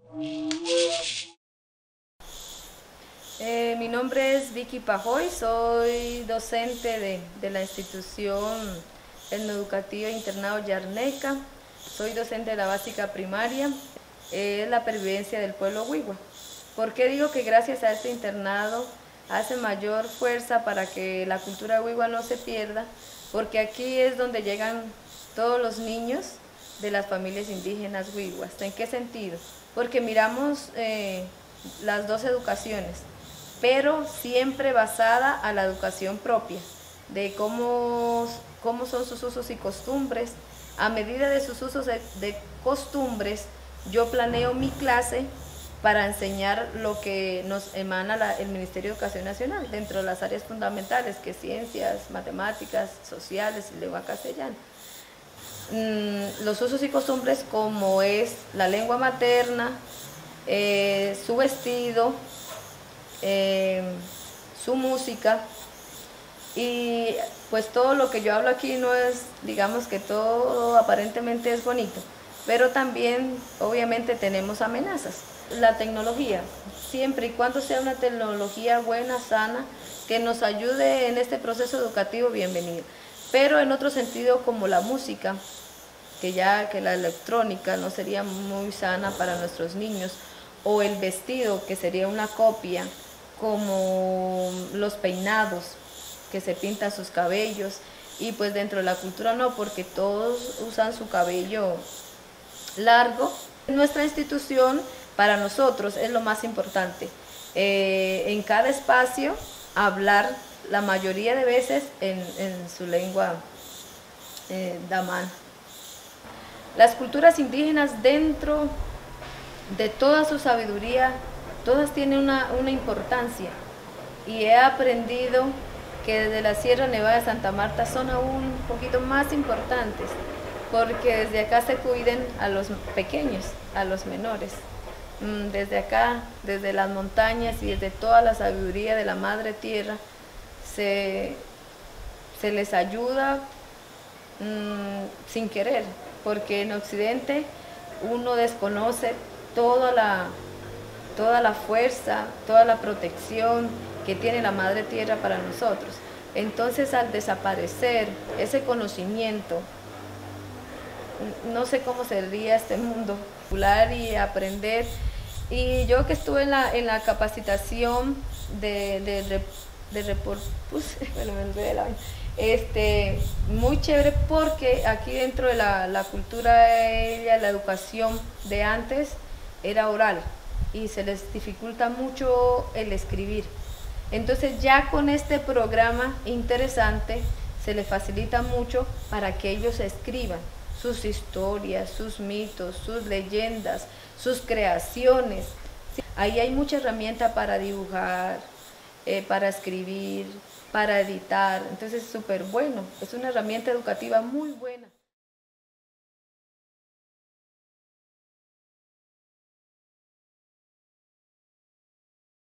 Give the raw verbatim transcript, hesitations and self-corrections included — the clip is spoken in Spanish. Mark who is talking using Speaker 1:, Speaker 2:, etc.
Speaker 1: Eh, mi nombre es Vicky Pajoy, soy docente de, de la institución etnoeducativa internado Yarneca, soy docente de la básica primaria, eh, es la pervivencia del pueblo Wiwa. ¿Por qué digo que gracias a este internado hace mayor fuerza para que la cultura Wiwa no se pierda? Porque aquí es donde llegan todos los niños de las familias indígenas Wiwas. ¿En qué sentido? Porque miramos eh, las dos educaciones, pero siempre basada a la educación propia, de cómo, cómo son sus usos y costumbres. A medida de sus usos de, de costumbres, yo planeo mi clase para enseñar lo que nos emana la, el Ministerio de Educación Nacional, dentro de las áreas fundamentales, que es ciencias, matemáticas, sociales y lengua castellana. Mm, los usos y costumbres como es la lengua materna, eh, su vestido, Eh, su música, y pues todo lo que yo hablo aquí no es, digamos que todo aparentemente es bonito, pero también obviamente tenemos amenazas. La tecnología, siempre y cuando sea una tecnología buena, sana, que nos ayude en este proceso educativo, bienvenido. Pero en otro sentido, como la música, que ya que la electrónica no sería muy sana para nuestros niños, o el vestido, que sería una copia, como los peinados, que se pintan sus cabellos, y pues dentro de la cultura no, porque todos usan su cabello largo. Nuestra institución, para nosotros, es lo más importante. Eh, en cada espacio, hablar la mayoría de veces en, en su lengua eh, damán. Las culturas indígenas, dentro de toda su sabiduría, todas tienen una, una importancia, y he aprendido que desde la Sierra Nevada de Santa Marta son aún un poquito más importantes, porque desde acá se cuiden a los pequeños, a los menores. Desde acá, desde las montañas y desde toda la sabiduría de la Madre Tierra, se, se les ayuda mmm, sin querer, porque en Occidente uno desconoce toda la toda la fuerza, toda la protección que tiene la Madre Tierra para nosotros. Entonces, al desaparecer ese conocimiento, no sé cómo sería este mundo, popular y aprender. Y yo que estuve en la, en la capacitación de, de, de, de report, pues, bueno, me enredé la vaina. Este, muy chévere, porque aquí dentro de la, la cultura, la educación de antes era oral, y se les dificulta mucho el escribir. Entonces ya con este programa interesante se les facilita mucho para que ellos escriban sus historias, sus mitos, sus leyendas, sus creaciones. Ahí hay mucha herramienta para dibujar, eh, para escribir, para editar. Entonces es súper bueno, es una herramienta educativa muy buena.